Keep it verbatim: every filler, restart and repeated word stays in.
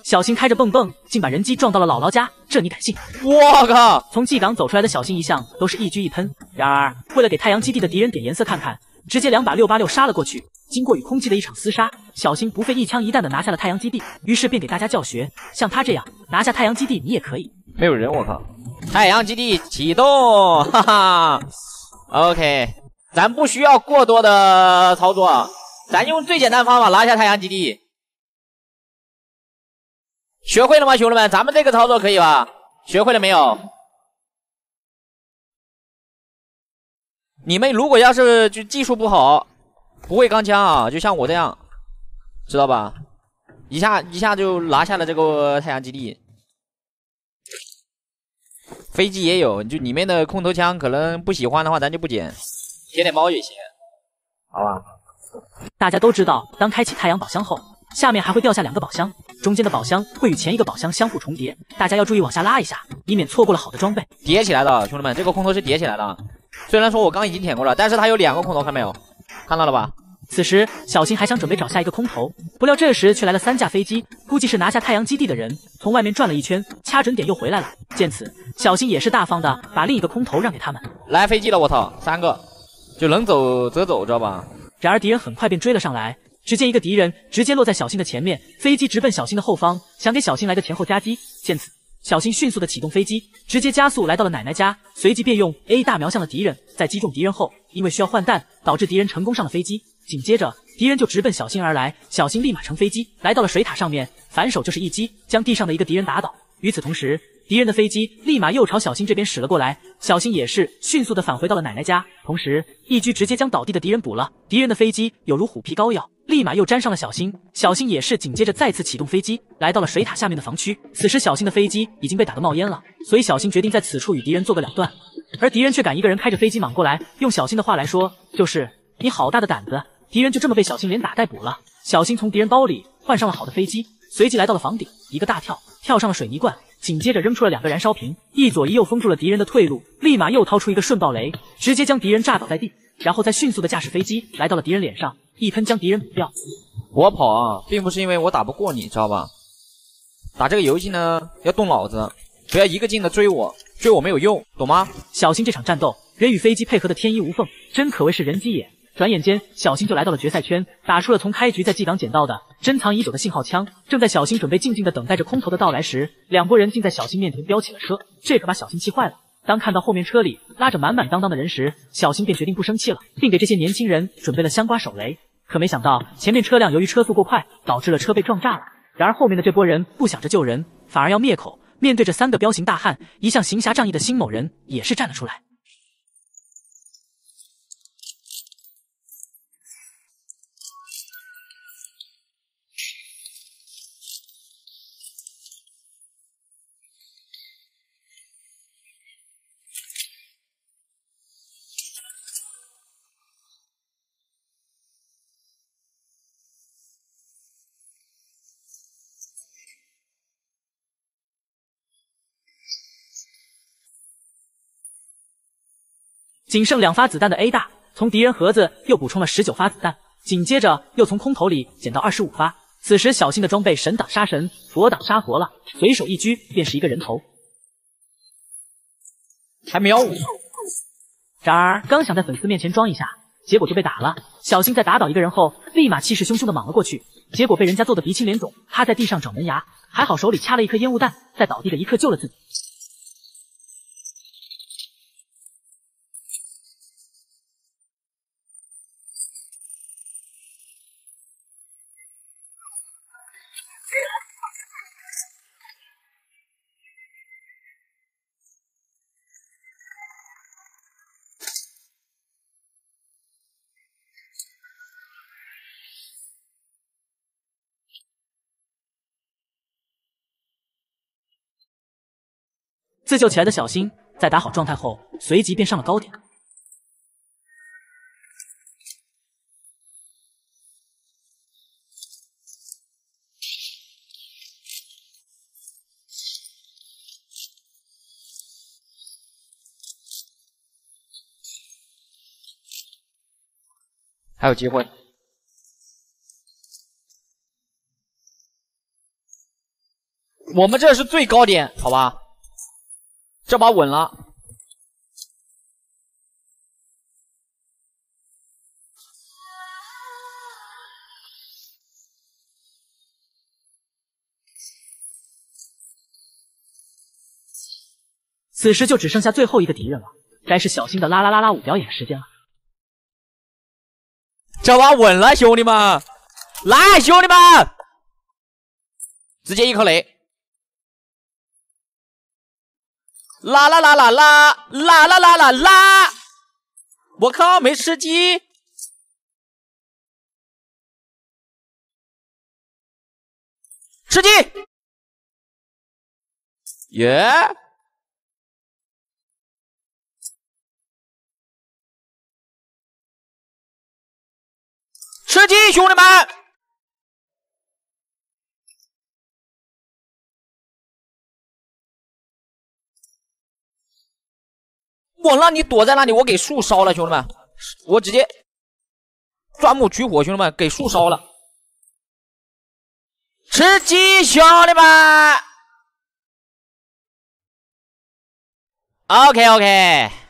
小新开着蹦蹦，竟把人机撞到了姥姥家，这你敢信？ 我靠！ 从 G 港走出来的小新一向都是一狙一喷，然而为了给太阳基地的敌人点颜色看看，直接两把六八六杀了过去。经过与空气的一场厮杀，小新不费一枪一弹的拿下了太阳基地，于是便给大家教学，像他这样拿下太阳基地你也可以。 没有人，我靠！太阳基地启动，哈哈。OK， 咱不需要过多的操作，咱用最简单方法拿下太阳基地。学会了吗，兄弟们？咱们这个操作可以吧？学会了没有？你们如果要是就技术不好，不会钢枪啊，就像我这样，知道吧？一下一下就拿下了这个太阳基地。飞机也有，就里面的空投枪，可能不喜欢的话，咱就不捡，捡点猫也行，好吧？ 大家都知道，当开启太阳宝箱后，下面还会掉下两个宝箱，中间的宝箱会与前一个宝箱相互重叠，大家要注意往下拉一下，以免错过了好的装备。 叠起来的，兄弟们，这个空投是叠起来的。虽然说我刚已经舔过了，但是它有两个空投，看没有？看到了吧？ 此时小新还想准备找下一个空投，不料这时却来了三架飞机，估计是拿下太阳基地的人，从外面转了一圈，掐准点又回来了。见此，小新也是大方的把另一个空投让给他们。 来飞机了，我操，三个，就能走则走，知道吧？ 然而敌人很快便追了上来，只见一个敌人直接落在小新的前面，飞机直奔小新的后方，想给小新来个前后夹击。见此，小新迅速的启动飞机，直接加速来到了奶奶家，随即便用 A 大瞄向了敌人，在击中敌人后，因为需要换弹，导致敌人成功上了飞机。紧接着，敌人就直奔小新而来，小新立马乘飞机来到了水塔上面，反手就是一击，将地上的一个敌人打倒。与此同时，敌人的飞机立马又朝小新这边驶了过来，小新也是迅速的返回到了奶奶家，同时一狙直接将倒地的敌人补了。敌人的飞机有如虎皮膏药，立马又粘上了小新，小新也是紧接着再次启动飞机，来到了水塔下面的防区。此时小新的飞机已经被打得冒烟了，所以小新决定在此处与敌人做个了断，而敌人却敢一个人开着飞机莽过来，用小新的话来说，就是你好大的胆子！敌人就这么被小新连打带补了。小新从敌人包里换上了好的飞机，随即来到了房顶，一个大跳，跳上了水泥罐，紧接着扔出了两个燃烧瓶，一左一右封住了敌人的退路，立马又掏出一个瞬爆雷，直接将敌人炸倒在地，然后再迅速的驾驶飞机来到了敌人脸上，一喷将敌人补掉。 我跑啊，并不是因为我打不过你，知道吧？打这个游戏呢，要动脑子，不要一个劲的追我，追我没有用，懂吗？ 小新这场战斗，人与飞机配合的天衣无缝，真可谓是人机也。转眼间，小新就来到了决赛圈，打出了从开局在 G 港捡到的珍藏已久的信号枪。正在小新准备静静的等待着空投的到来时，两拨人竟在小新面前飙起了车，这可把小新气坏了。当看到后面车里拉着满满当当的人时，小新便决定不生气了，并给这些年轻人准备了香瓜手雷。可没想到，前面车辆由于车速过快，导致了车被撞炸了。然而后面的这波人不想着救人，反而要灭口。面对这三个彪形大汉，一向行侠仗义的辛某人也是站了出来。仅剩两发子弹的 A 大，从敌人盒子又补充了十九发子弹，紧接着又从空投里捡到二十五发。此时小新的装备神挡杀神，佛挡杀佛了，随手一狙便是一个人头， 还瞄我。 然而刚想在粉丝面前装一下，结果就被打了。小新在打倒一个人后，立马气势汹汹的莽了过去，结果被人家揍得鼻青脸肿，趴在地上找门牙，还好手里掐了一颗烟雾弹，在倒地的一刻救了自己。自救起来的小新在打好状态后，随即便上了高点。 还有机会。 我们这是最高点，好吧？这把稳了。 此时就只剩下最后一个敌人了，该是小新的啦啦啦啦舞表演时间了。 这把稳了，兄弟们！来，兄弟们！直接一颗雷！啦啦啦啦啦啦啦啦啦啦！我靠，没吃鸡！吃鸡！耶、yeah ！吃鸡，兄弟们！我让你躲在那里，我给树烧了，兄弟们！我直接钻木取火，兄弟们，给树烧了。吃鸡，兄弟们 ！OK OK。